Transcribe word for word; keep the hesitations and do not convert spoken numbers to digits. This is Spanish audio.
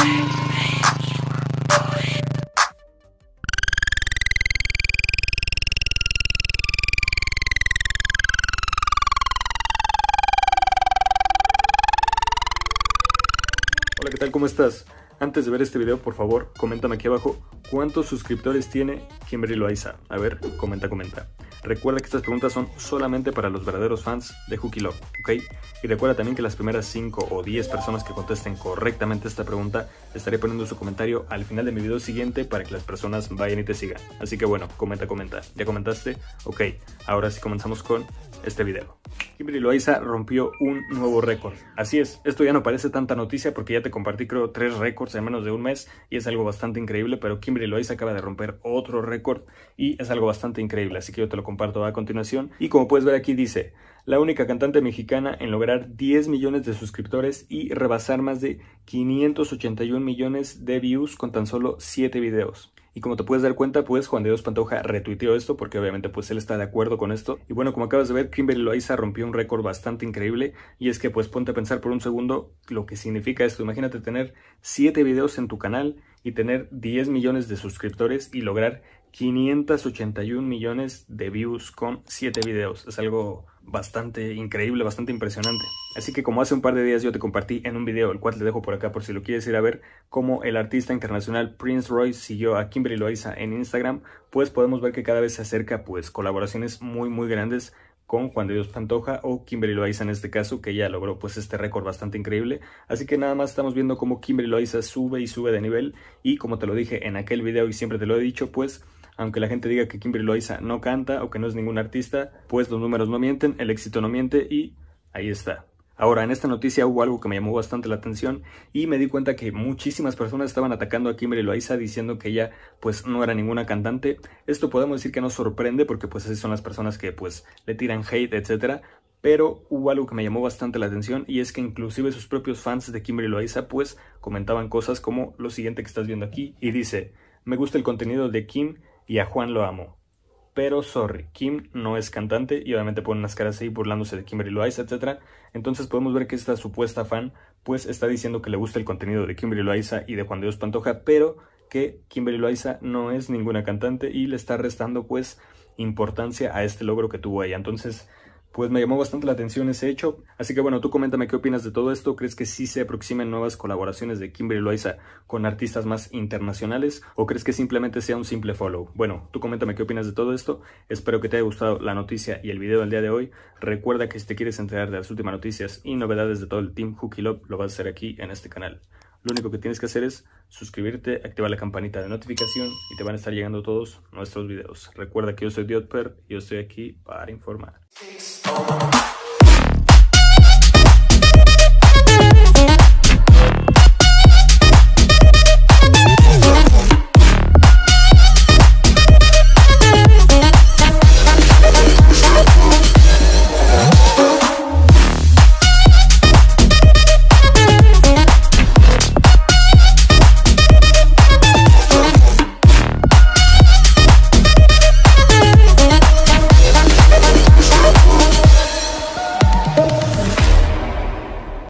Hola, ¿qué tal? ¿Cómo estás? Antes de ver este video, por favor, coméntame aquí abajo cuántos suscriptores tiene Kimberly Loaiza. A ver, comenta, comenta. Recuerda que estas preguntas son solamente para los verdaderos fans de Hooky Love, ¿ok? Y recuerda también que las primeras cinco o diez personas que contesten correctamente esta pregunta, estaré poniendo su comentario al final de mi video siguiente para que las personas vayan y te sigan. Así que bueno, comenta, comenta. ¿Ya comentaste? Ok, ahora sí comenzamos con este video. Kimberly Loaiza rompió un nuevo récord. Así es, esto ya no parece tanta noticia porque ya te compartí creo tres récords en menos de un mes y es algo bastante increíble, pero Kimberly Loaiza acaba de romper otro récord y es algo bastante increíble, así que yo te lo comparto a continuación. Y como puedes ver aquí dice, la única cantante mexicana en lograr diez millones de suscriptores y rebasar más de quinientos ochenta y un millones de views con tan solo siete videos. Y como te puedes dar cuenta, pues Juan de Dios Pantoja retuiteó esto porque obviamente pues él está de acuerdo con esto. Y bueno, como acabas de ver, Kimberly Loaiza rompió un récord bastante increíble. Y es que pues ponte a pensar por un segundo lo que significa esto. Imagínate tener siete videos en tu canal y tener diez millones de suscriptores y lograr quinientos ochenta y un millones de views con siete videos. Es algo bastante increíble, bastante impresionante. Así que como hace un par de días yo te compartí en un video, el cual te dejo por acá por si lo quieres ir a ver, cómo el artista internacional Prince Royce siguió a Kimberly Loaiza en Instagram, pues podemos ver que cada vez se acerca pues colaboraciones muy muy grandes con Juan de Dios Pantoja o Kimberly Loaiza en este caso, que ya logró pues este récord bastante increíble. Así que nada más estamos viendo cómo Kimberly Loaiza sube y sube de nivel y como te lo dije en aquel video y siempre te lo he dicho, pues aunque la gente diga que Kimberly Loaiza no canta o que no es ningún artista, pues los números no mienten, el éxito no miente y ahí está. Ahora, en esta noticia hubo algo que me llamó bastante la atención y me di cuenta que muchísimas personas estaban atacando a Kimberly Loaiza diciendo que ella pues no era ninguna cantante. Esto podemos decir que nos sorprende porque pues así son las personas que pues le tiran hate, etcétera. Pero hubo algo que me llamó bastante la atención y es que inclusive sus propios fans de Kimberly Loaiza pues comentaban cosas como lo siguiente que estás viendo aquí y dice: me gusta el contenido de Kim y a Juan lo amo, pero sorry, Kim no es cantante y obviamente ponen unas caras ahí burlándose de Kimberly Loaiza, etcétera. Entonces podemos ver que esta supuesta fan pues está diciendo que le gusta el contenido de Kimberly Loaiza y de Juan de Dios Pantoja, pero que Kimberly Loaiza no es ninguna cantante y le está restando pues importancia a este logro que tuvo ella. Entonces pues me llamó bastante la atención ese hecho. Así que bueno, tú coméntame qué opinas de todo esto. ¿Crees que sí se aproximen nuevas colaboraciones de Kimberly Loaiza con artistas más internacionales? ¿O crees que simplemente sea un simple follow? Bueno, tú coméntame qué opinas de todo esto. Espero que te haya gustado la noticia y el video del día de hoy. Recuerda que si te quieres enterar de las últimas noticias y novedades de todo el Team Hooky Love, lo vas a hacer aquí en este canal. Lo único que tienes que hacer es suscribirte, activar la campanita de notificación y te van a estar llegando todos nuestros videos. Recuerda que yo soy Diotper y yo estoy aquí para informar. Oh,